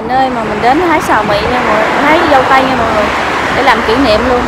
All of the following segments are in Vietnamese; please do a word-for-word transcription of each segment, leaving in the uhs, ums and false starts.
nơi mà mình đến hái xào mị nha mọi người, hái dâu tây nha mọi người, để làm kỷ niệm luôn.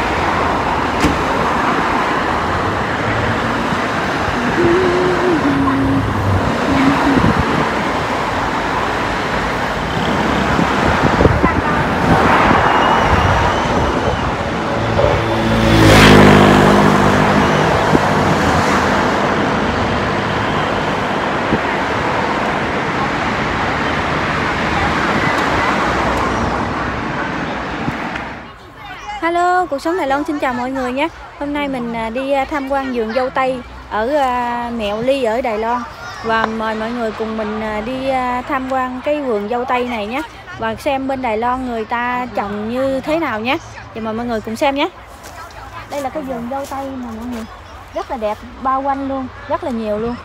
Hello, cuộc sống Đài Loan xin chào mọi người nhé. Hôm nay mình đi tham quan vườn dâu tây ở Mẹo Ly ở Đài Loan. Và mời mọi người cùng mình đi tham quan cái vườn dâu tây này nhé. Và xem bên Đài Loan người ta trồng như thế nào nhé. Và mời mọi người cùng xem nhé. Đây là cái vườn dâu tây mà mọi người, rất là đẹp, bao quanh luôn, rất là nhiều luôn.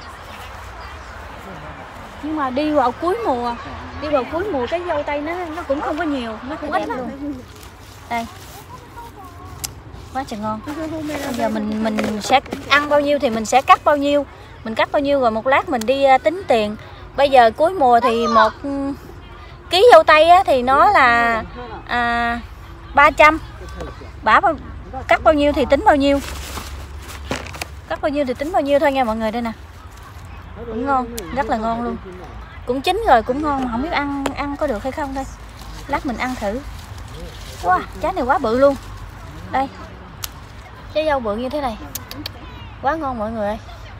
Nhưng mà đi vào cuối mùa, đi vào cuối mùa cái dâu tây nó nó cũng không có nhiều, nó cũng ít luôn. Đây. Quá trời ngon. Bây giờ mình mình sẽ ăn bao nhiêu thì mình sẽ cắt bao nhiêu, mình cắt bao nhiêu rồi một lát mình đi tính tiền. Bây giờ cuối mùa thì một ký dâu tây á, thì nó là à, ba trăm. Bả cắt bao nhiêu thì tính bao nhiêu, cắt bao nhiêu thì tính bao nhiêu thôi nha mọi người. Đây nè, cũng ngon, rất là ngon luôn. Cũng chín rồi, cũng ngon mà không biết ăn ăn có được hay không đây. Lát mình ăn thử. Wow, trái này quá bự luôn. Đây, trái dâu bự như thế này, quá ngon mọi người ơi.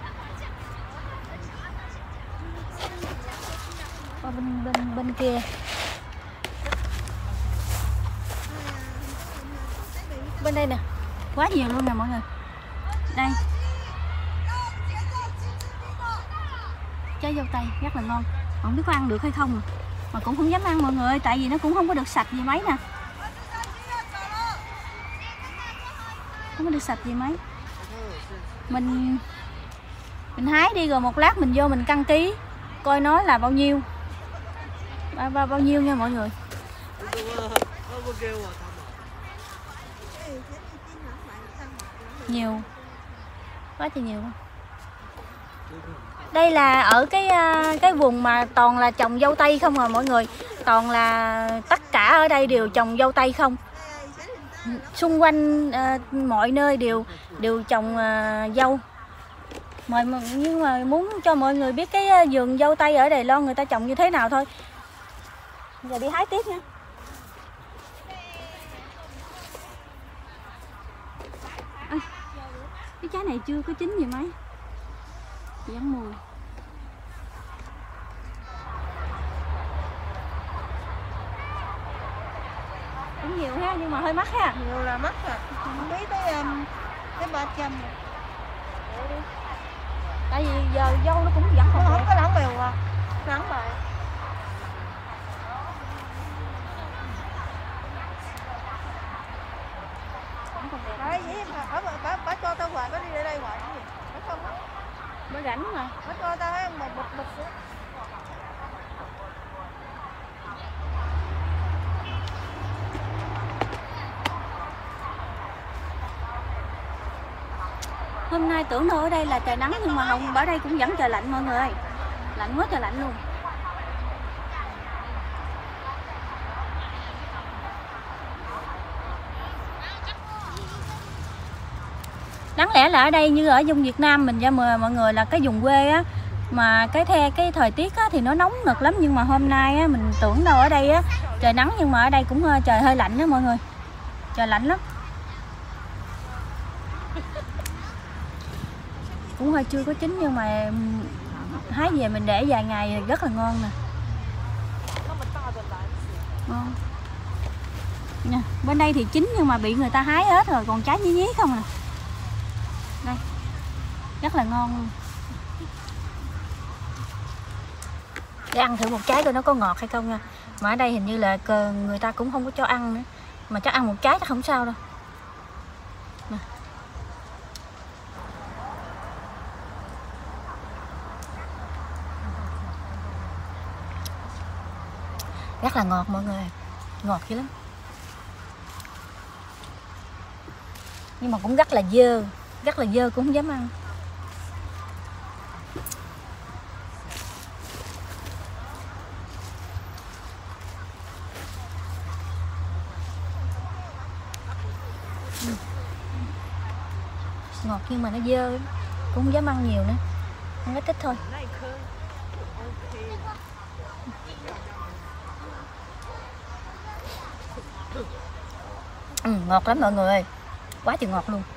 Ở bên bên bên kia, bên đây nè, quá nhiều luôn nè mọi người. Đây, trái dâu tây rất là ngon, không biết có ăn được hay không mà, mà cũng không dám ăn mọi người ơi, tại vì nó cũng không có được sạch gì mấy nè. Không có được sạch gì mấy. Mình mình hái đi rồi một lát mình vô mình cân ký coi nó là bao nhiêu, bao, bao, bao nhiêu nha mọi người. Nhiều, quá thì nhiều. Đây là ở cái cái vùng mà toàn là trồng dâu tây không à mọi người, toàn là tất cả ở đây đều trồng dâu tây không. Xung quanh uh, mọi nơi đều đều trồng uh, dâu. Mà, nhưng mà muốn cho mọi người biết cái uh, vườn dâu tây ở Đài Loan người ta trồng như thế nào thôi. Giờ đi hái tiếp nha. À, cái trái này chưa có chín gì mấy, vẫn mùi. Cũng nhiều ha, nhưng mà hơi mắc ha. Nhiều là mắc à. Không biết tới um, tới ba trăm. Tại vì giờ dâu nó cũng vẫn còn nó đẹp. Không có nắng bèo à. Nắng vậy. Vẫn còn đẹp. Đấy, vậy mà bà, bà, bà cho tao hoài, bà đi ở đây hoài cái gì? Bà không á. Bà rảnh mà. Bà cho tao thấy một bịch bịch nữa. Hôm nay tưởng đâu ở đây là trời nắng nhưng mà không, ở đây cũng vẫn trời lạnh mọi người ơi. Lạnh quá trời lạnh luôn. Đáng lẽ là ở đây như ở vùng Việt Nam mình ra mời mọi người là cái vùng quê á, mà cái the cái thời tiết á, thì nó nóng nực lắm, nhưng mà hôm nay á, mình tưởng đâu ở đây á, trời nắng nhưng mà ở đây cũng trời hơi lạnh đó mọi người. Trời lạnh lắm. Cũng hơi chưa có chín nhưng mà hái về mình để vài ngày rất là ngon nè. Ngon. Nè, bên đây thì chín nhưng mà bị người ta hái hết rồi, còn trái nhí nhí không nè. Đây, rất là ngon luôn. Để ăn thử một trái coi nó có ngọt hay không nha. Mà ở đây hình như là người ta cũng không có cho ăn nữa, mà chắc ăn một trái chắc không sao đâu. Nè. Rất là ngọt mọi người, ngọt dữ lắm. Nhưng mà cũng rất là dơ, rất là dơ cũng không dám ăn. ngọt nhưng mà nó dơ, cũng không dám ăn nhiều nữa, ăn ít ít thôi. Ừ, ngọt lắm mọi người ơi, quá trời ngọt luôn.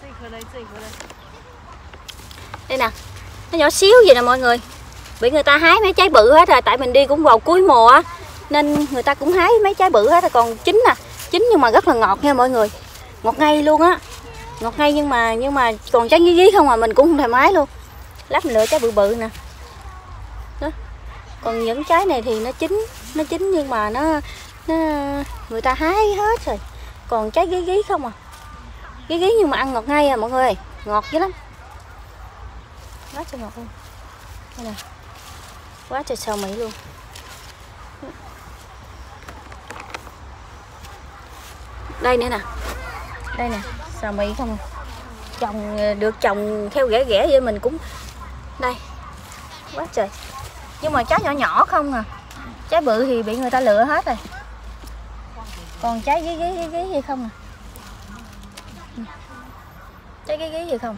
Đây nè, nó nhỏ xíu vậy nè mọi người, bị người ta hái mấy trái bự hết rồi, tại mình đi cũng vào cuối mùa á, nên người ta cũng hái mấy trái bự hết rồi, còn chín nè, chín nhưng mà rất là ngọt nha mọi người, ngọt ngay luôn á, ngọt ngay nhưng mà nhưng mà còn trái gí gí không à, mình cũng không thoải mái luôn. Lát mình lựa trái bự bự nè. Đó. Còn những trái này thì nó chín, nó chín nhưng mà nó nó người ta hái hết rồi, còn trái gí gí không à, gí gí nhưng mà ăn ngọt ngay à mọi người, ngọt dữ lắm, quá trời ngọt luôn. Đây nè, quá trời xào Mỹ luôn. Đây nữa nè, đây nè, xào Mỹ không, trồng được trồng theo rễ rễ vậy mình cũng đây, quá trời. Nhưng mà trái nhỏ nhỏ không à, trái bự thì bị người ta lựa hết rồi, còn trái gí gí gí gí gì không à, trái gí gí gì không.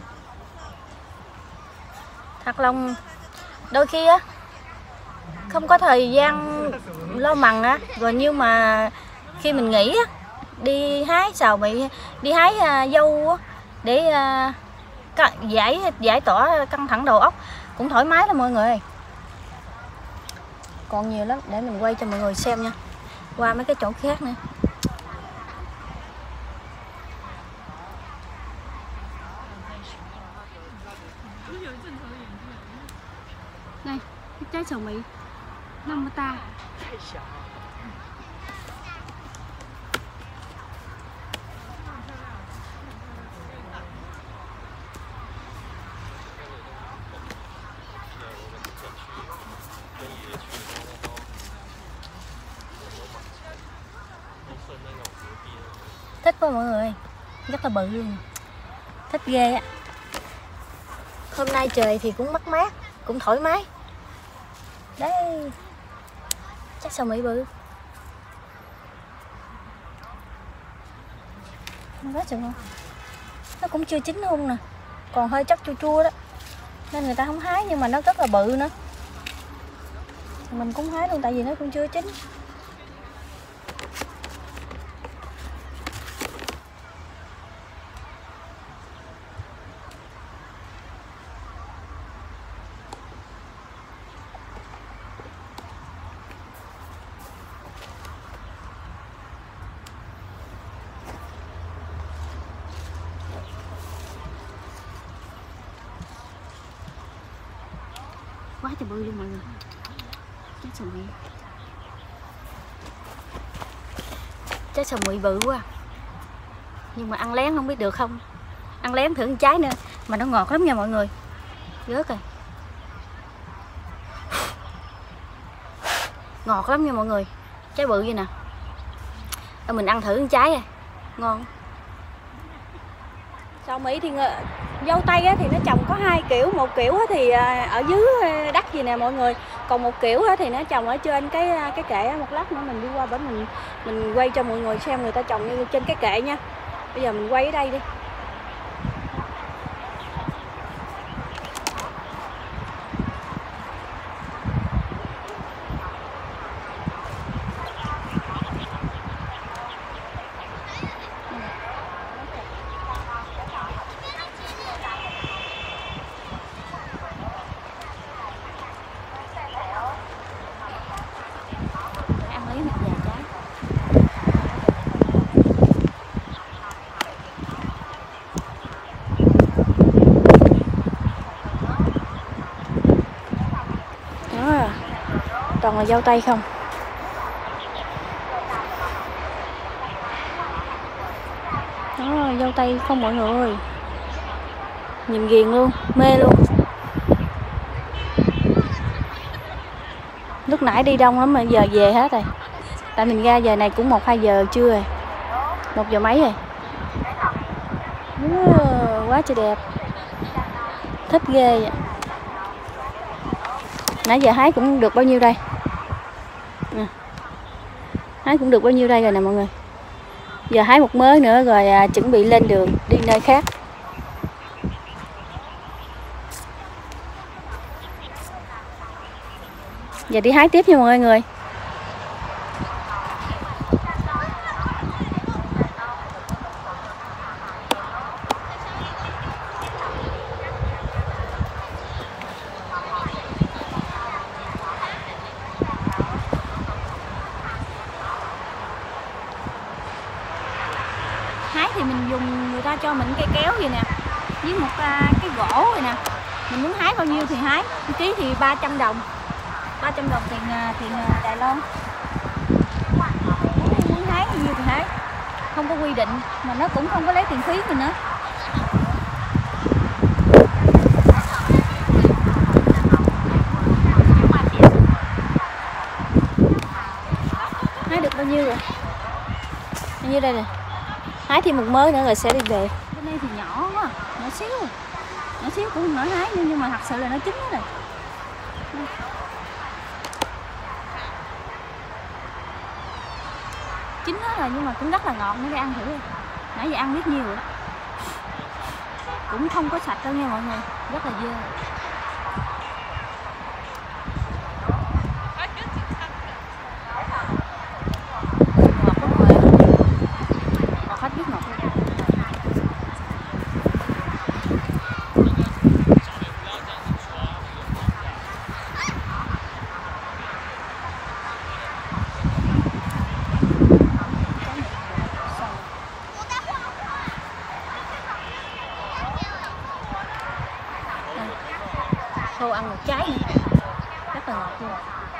Thật lòng đôi khi á không có thời gian lo mần á, rồi nhưng mà khi mình nghỉ á, đi hái xào Mỹ, đi hái uh, dâu á, để uh, giải giải tỏa căng thẳng đầu óc cũng thoải mái lắm mọi người. Còn nhiều lắm, để mình quay cho mọi người xem nha, qua mấy cái chỗ khác nữa. Đây, cái trái xào Mỹ năm ta. Thích quá mọi người, rất là bự luôn, thích ghê á. Hôm nay trời thì cũng mát mát, cũng thoải mái. Đây, chắc xào Mỹ bự, quá trời ngon. Nó cũng chưa chín luôn nè, còn hơi chắc chua chua đó, nên người ta không hái, nhưng mà nó rất là bự nữa. Mình cũng hái luôn tại vì nó cũng chưa chín. Quá trời bự luôn mọi người, trái xào Mỹ, trái xào Mỹ bự quá, nhưng mà ăn lén không biết được không, ăn lén thử một trái nữa, mà nó ngọt lắm nha mọi người, rớt rồi, ngọt lắm nha mọi người, trái bự vậy nè. Rồi mình ăn thử một trái à, ngon. Xào Mỹ thì dâu tây á, thì nó trồng có hai kiểu, một kiểu á, thì ở dưới đất gì nè mọi người, còn một kiểu á, thì nó trồng ở trên cái cái kệ. Một lát nữa mình đi qua bển mình mình quay cho mọi người xem người ta trồng như trên cái kệ nha. Bây giờ mình quay ở đây đi. Toàn là dâu tây không. Đó, dâu tây không mọi người ơi. Nhìn ghiền luôn, mê luôn. Lúc nãy đi đông lắm mà giờ về hết rồi. Tại mình ra giờ này cũng một hai giờ trưa rồi. Một giờ mấy rồi. Wow, quá trời đẹp. Thích ghê vậy. Nãy giờ hái cũng được bao nhiêu đây? À, hái cũng được bao nhiêu đây rồi nè mọi người. Giờ hái một mớ nữa rồi à, chuẩn bị lên đường đi nơi khác. Giờ đi hái tiếp nha mọi người. Hái thì mình dùng, người ta cho mình cây kéo vậy nè, với một uh, cái gỗ vậy nè. Mình muốn hái bao nhiêu thì hái, một ký thì ba trăm đồng. ba trăm đồng tiền tiền Đài Loan. Muốn hái bao nhiêu thì hái, không có quy định, mà nó cũng không có lấy tiền phí mình nữa. Hái được bao nhiêu rồi? Bao nhiêu đây nè. Hái thêm một mớ nữa rồi sẽ đi về. Bên đây thì nhỏ quá, nhỏ xíu, nhỏ xíu cũng không nổi hái nhưng nhưng mà thật sự là nó chín rồi. Chín hết rồi nhưng mà cũng rất là ngọt, nó đi ăn thử đi. Nãy giờ ăn biết nhiều rồi. Cũng không có sạch đâu nha mọi người, rất là dơ. Thôi ăn một trái nữa, rất là ngọt luôn.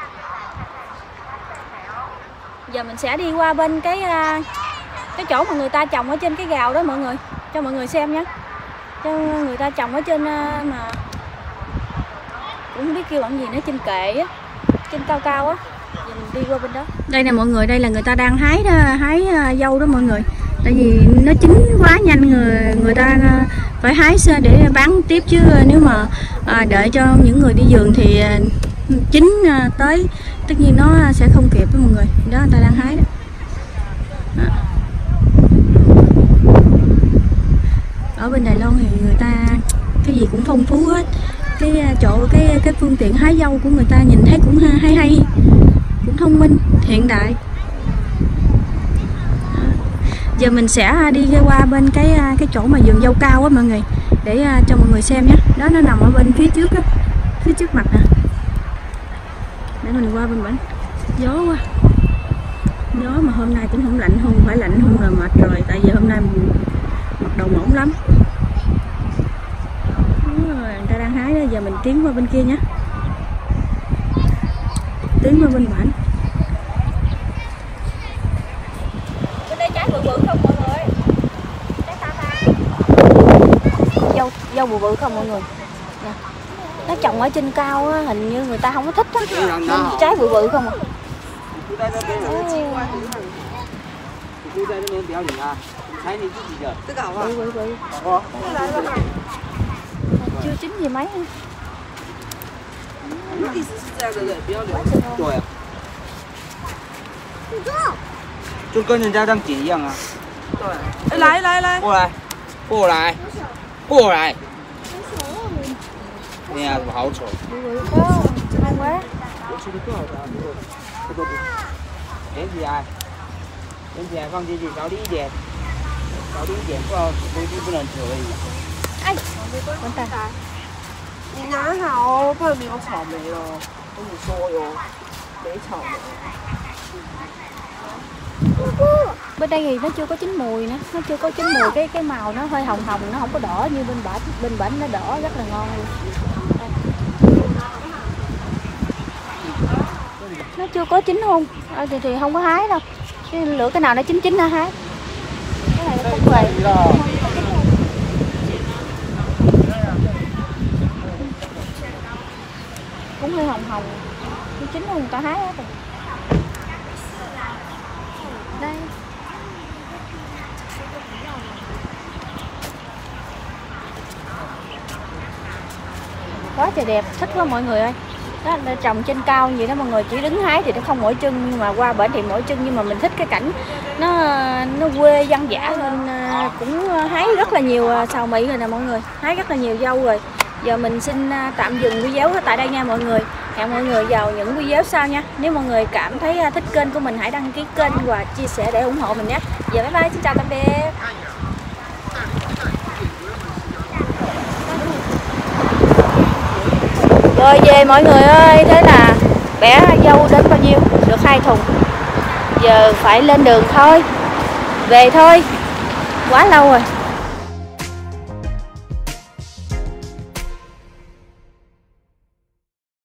Giờ mình sẽ đi qua bên cái cái chỗ mà người ta trồng ở trên cái gào đó mọi người, cho mọi người xem nhé. Cho người ta trồng ở trên mà cũng không biết kêu bằng gì nữa, trên kệ á, trên cao cao á. Giờ mình đi qua bên đó. Đây nè mọi người, đây là người ta đang hái đó, hái dâu đó mọi người. Tại vì nó chín quá nhanh, người người ta phải hái để bán tiếp, chứ nếu mà à, đợi cho những người đi vườn thì à, chín à, tới tất nhiên nó sẽ không kịp với mọi người. Đó người ta đang hái đó. À. Ở bên Đài Loan thì người ta cái gì cũng phong phú hết. Cái chỗ cái cái phương tiện hái dâu của người ta nhìn thấy cũng hay hay, cũng thông minh, hiện đại. Giờ mình sẽ đi qua bên cái cái chỗ mà vườn dâu cao á mọi người, để cho mọi người xem nhé. Đó, nó nằm ở bên phía trước á, phía trước mặt nè. Để mình qua bên bển. Gió quá, gió mà hôm nay cũng không lạnh, không phải lạnh không là mệt rồi, tại vì hôm nay mặt đầu mỏng lắm. Rồi, người ta đang hái đó, giờ mình tiến qua bên kia nhé, tiến qua bên bển. Dâu, dâu bự bự không mọi người nè. Nó trồng ở trên cao á, hình như người ta không có thích á, nên trái bự bự không à. Bự bự bự. Chưa chín gì mấy. 就跟人家这样剪一样啊。 对，来来来， 过来，过来，过来。哎呀，怎么好丑？ Ngon quá. 捡起来，捡起来放进去，少粒一点，少粒一点，不然回去不能吃而已。 哎，完蛋！ 你拿好，不然没有草莓了。跟你说哟，没草莓。 Bên đây thì nó chưa có chín mùi nữa, nó chưa có chín mùi, cái cái màu nó hơi hồng hồng, nó không có đỏ như bên bển, bên bển nó đỏ rất là ngon luôn. Nó chưa có chín không? À, thì, thì không có hái đâu. Cái lựa cái nào nó chín chín nó hái. Cái này nó không về. Cũng hơi hồng hồng, nó chín không người ta hái hết rồi. Đây. Quá trời đẹp, thích quá mọi người ơi. Đó, trồng trên cao vậy đó mọi người, chỉ đứng hái thì nó không mỏi chân, nhưng mà qua bển thì mỏi chân, nhưng mà mình thích cái cảnh nó nó quê dân dã nên cũng hái rất là nhiều xào mị rồi nè mọi người, hái rất là nhiều dâu rồi. Giờ mình xin tạm dừng video tại đây nha mọi người. Hẹn mọi người vào những video sau nha. Nếu mọi người cảm thấy thích kênh của mình hãy đăng ký kênh và chia sẻ để ủng hộ mình nhé. Giờ bye bye, xin chào tạm biệt. Rồi về mọi người ơi, thế là bé dâu đến bao nhiêu? Được hai thùng. Giờ phải lên đường thôi. Về thôi. Quá lâu rồi.